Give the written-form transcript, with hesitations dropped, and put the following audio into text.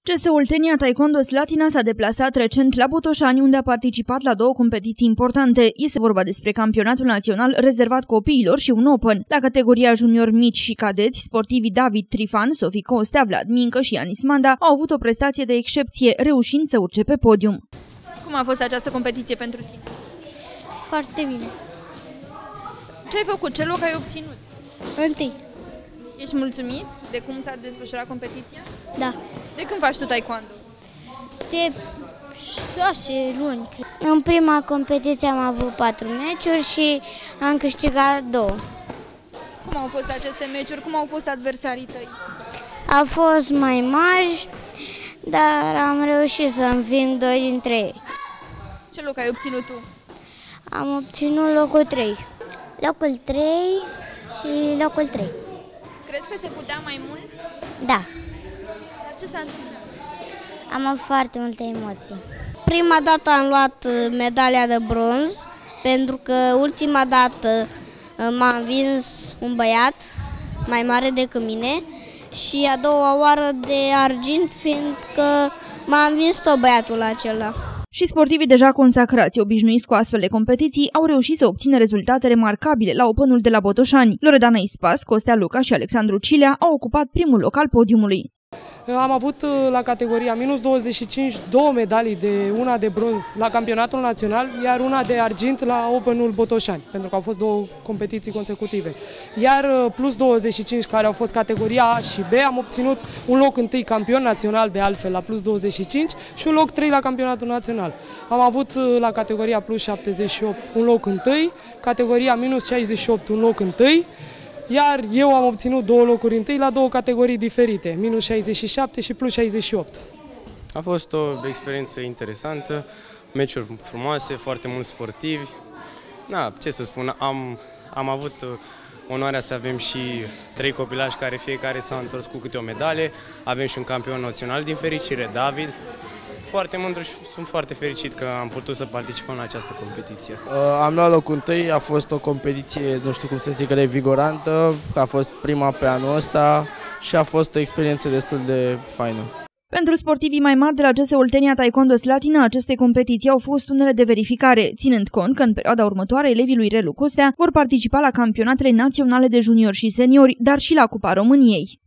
CS Oltenia Taekwondo Slatina s-a deplasat recent la Botoșani, unde a participat la două competiții importante. Este vorba despre campionatul național rezervat copiilor și un Open. La categoria junior mici și cadeți, sportivii David Trifan, Sofie Costea, Vlad Mincă și Anis Manda au avut o prestație de excepție, reușind să urce pe podium. Cum a fost această competiție pentru tine? Foarte bine. Ce ai făcut? Ce loc ai obținut? Întâi. Ești mulțumit de cum s-a desfășurat competiția? Da. De când faci tu taekwondo? De 6 luni. În prima competiție am avut 4 meciuri și am câștigat 2. Cum au fost aceste meciuri? Cum au fost adversarii tăi? Au fost mai mari, dar am reușit să înving 2 dintre ei. Ce loc ai obținut tu? Am obținut locul 3. Locul 3 și locul 3. Crezi că se putea mai mult? Da. Dar ce s-a întâmplat? Am avut foarte multe emoții. Prima dată am luat medalia de bronz, pentru că ultima dată m-a învins un băiat mai mare decât mine și a doua oară de argint, fiindcă m-a învins tot băiatul acela. Și sportivii deja consacrați, obișnuiți cu astfel de competiții, au reușit să obțină rezultate remarcabile la Openul de la Botoșani. Loredana Ispas, Costea Luca și Alexandru Cilea au ocupat primul loc al podiumului. Am avut la categoria minus 25 două medalii, una de bronz la campionatul național, iar una de argint la Openul Botoșani, pentru că au fost două competiții consecutive. Iar plus 25, care au fost categoria A și B, am obținut un loc întâi campion național, de altfel la plus 25, și un loc 3 la campionatul național. Am avut la categoria plus 78 un loc întâi, categoria minus 68 un loc întâi, iar eu am obținut 2 locuri întâi la 2 categorii diferite, minus 67 și plus 68. A fost o experiență interesantă, meciuri frumoase, foarte mulți sportivi. Na, ce să spun, am avut onoarea să avem și 3 copilași care fiecare s-au întors cu câte o medalie. Avem și un campion național, din fericire, David. Foarte mândru și sunt foarte fericit că am putut să participăm la această competiție. Am luat locul întâi, a fost o competiție, nu știu cum să zic, revigorantă, a fost prima pe anul ăsta și a fost o experiență destul de faină. Pentru sportivii mai mari de la CS Oltenia Taekwondo Slatina, aceste competiții au fost unele de verificare, ținând cont că în perioada următoare elevii lui Relu Costea vor participa la campionatele naționale de juniori și seniori, dar și la Cupa României.